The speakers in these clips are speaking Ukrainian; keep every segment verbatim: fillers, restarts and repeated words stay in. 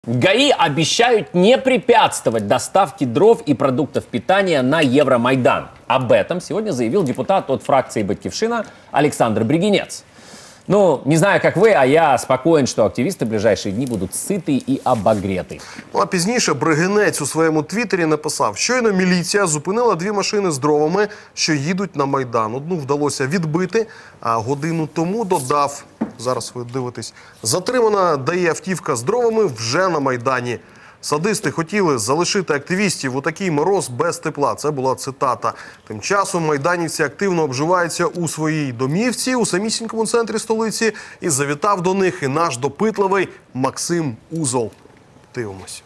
ГАИ обещают не препятствовать доставке дров и продуктов питания на Евромайдан. Об этом сегодня заявил депутат от фракции «Батьківщина» Александр Бригинец. Ну, не знаю, как вы, а я спокоен, что активисты в ближайшие дни будут сыты и обогреты. Ну, а пізніше Бригинець у своєму твіттері написав: щойно міліція зупинила дві машини з дровами, що їдуть на Майдан. Одну вдалося відбити, а годину тому додав, зараз ви дивитесь, затримана ДАІ автівка з дровами вже на Майдані. Садисти хотіли залишити активістів у такий мороз без тепла. Це була цитата. Тим часом майданівці активно обживаються у своїй домівці у самісінькому центрі столиці. І завітав до них і наш допитливий Максим Узол. Дивимось.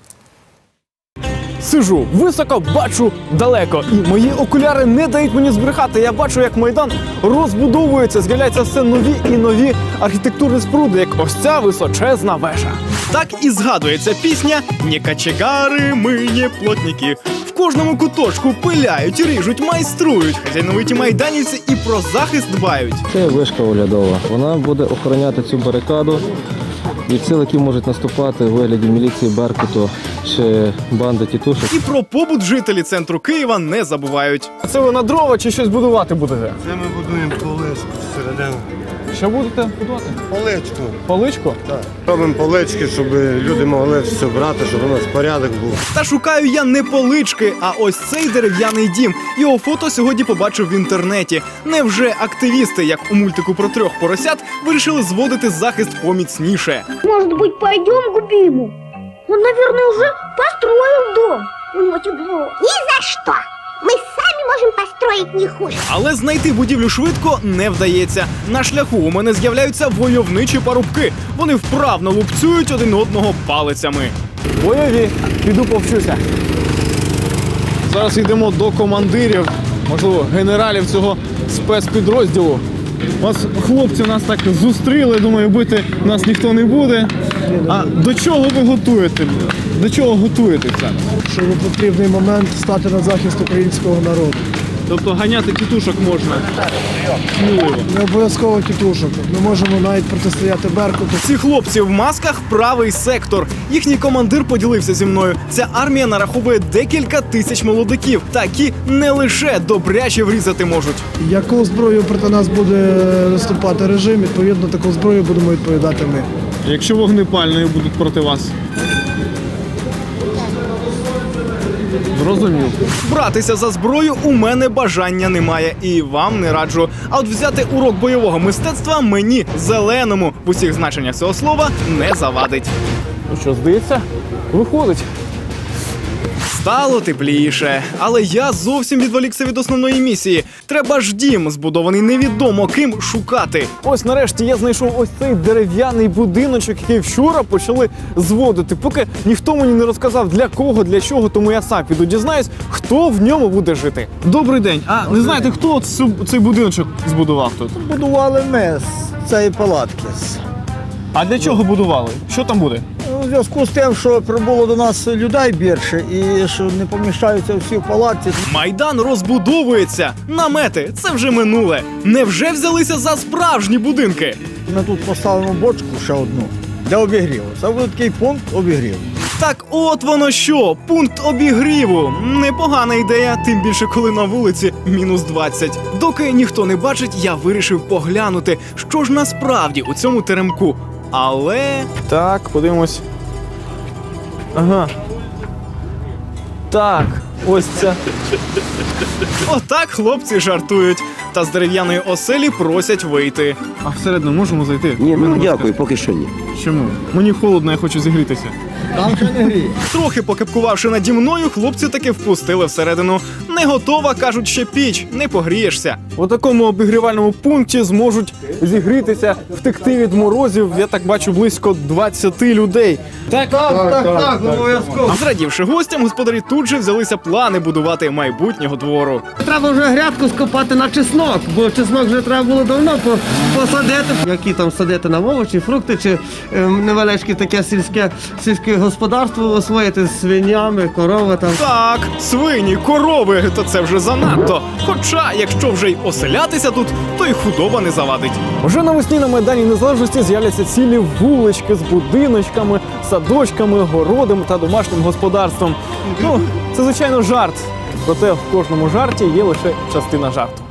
Сижу високо, бачу далеко. І мої окуляри не дають мені збрехати. Я бачу, як Майдан розбудовується, з'являються все нові і нові архітектурні споруди, як ось ця височезна вежа. Так і згадується пісня «Не кочегари, ми не плотники». В кожному куточку пиляють, ріжуть, майструють. Хазяйновиті майданівці і про захист дбають. Це вишка оглядова. Вона буде охороняти цю барикаду від сил, які можуть наступати у вигляді міліції, Беркуту чи банди тітушок. І про побут жителі центру Києва не забувають. А це ви на дрова чи щось будувати будете? Це ми будуємо поличку всередину. Що будете будувати? Поличку. Поличку? Так. Робимо полички, щоб люди могли все брати, щоб у нас порядок був. Та шукаю я не полички, а ось цей дерев'яний дім. Його фото сьогодні побачив в інтернеті. Невже активісти, як у мультику про трьох поросят, вирішили зводити захист поміцніше? Может быть, пойдем к Биму? Он, наверное, уже построил дом. У него тепло. Ни за что! Мы сами можем построить не хуже. Але знайти будівлю швидко не вдається. На шляху у мене з'являються войовничі парубки. Вони вправно лупцюють один одного палицями. Бойові, піду повчуся. Зараз йдемо до командирів, можливо, генералів цього спецпідрозділу. Ось хлопці нас так зустріли, думаю, бити нас ніхто не буде. А до чого ви готуєте? До чого готуєтеся? Що в потрібний момент стати на захист українського народу. Тобто ганяти тітушок можна? Сміливо. Не обов'язково тітушок. Ми можемо навіть протистояти Беркуту. Ці хлопці в масках – правий сектор. Їхній командир поділився зі мною. Ця армія нараховує декілька тисяч молодиків. Такі не лише добряче врізати можуть. Яку зброю проти нас буде виступати режим, відповідно, таку зброю будемо відповідати ми. Якщо вогнепальною будуть проти вас? Зрозумів. Братися за зброю у мене бажання немає і вам не раджу. А от взяти урок бойового мистецтва мені, зеленому, в усіх значеннях цього слова, не завадить. Ну що, здається, виходить. Стало тепліше, але я зовсім відволікся від основної місії. Треба ж дім, збудований невідомо ким, шукати. Ось нарешті я знайшов ось цей дерев'яний будиночок, який вчора почали зводити. Поки ніхто мені не розказав для кого, для чого, тому я сам піду дізнаюсь, хто в ньому буде жити. Добрий день. А не знаєте, хто цей будиночок збудував тут? Будували ми з цієї палатки. А для чого будували? Що там буде? У зв'язку з тим, що прибуло до нас людей більше і що не поміщаються всі в палатці. Майдан розбудовується. Намети – це вже минуле. Невже взялися за справжні будинки? Ми тут поставимо бочку ще одну для обігріву. Це буде такий пункт обігріву. Так от воно що, пункт обігріву. Непогана ідея, тим більше коли на вулиці мінус двадцять. Доки ніхто не бачить, я вирішив поглянути, що ж насправді у цьому теремку. Але... Так, подивимось. Ага. Так, ось це. Отак хлопці жартують. Та з дерев'яної оселі просять вийти. А всередину можемо зайти? Ні, ну дякую, поки що ні. Чому? Мені холодно, я хочу зігрітися. Там ще не гріє. Трохи покепкувавши наді мною, хлопці таки впустили всередину. Не готова, кажуть, ще піч, не погрієшся. У такому обігрівальному пункті зможуть зігрітися, втекти від морозів, я так бачу, близько двадцяти людей. Так, Так, так, так, обов'язково. Зрадівши гостям, господарі тут же взялися плани будувати майбутнього двору. Треба вже грядку скопати на чеснок, бо чеснок вже треба було давно посадити. Які там садити нам овочі, фрукти чи е, невеличке таке сільське, сільське господарство освоїти з свинями, корови там. Так, свині, корови, то це вже занадто. Хоча, якщо вже й оселятися тут, то й худоба не завадить. Вже навесні на Майдані Незалежності з'являться цілі вулички з будиночками, садочками, городами та домашнім господарством. Ну, це, звичайно, жарт. Проте в кожному жарті є лише частина жарту.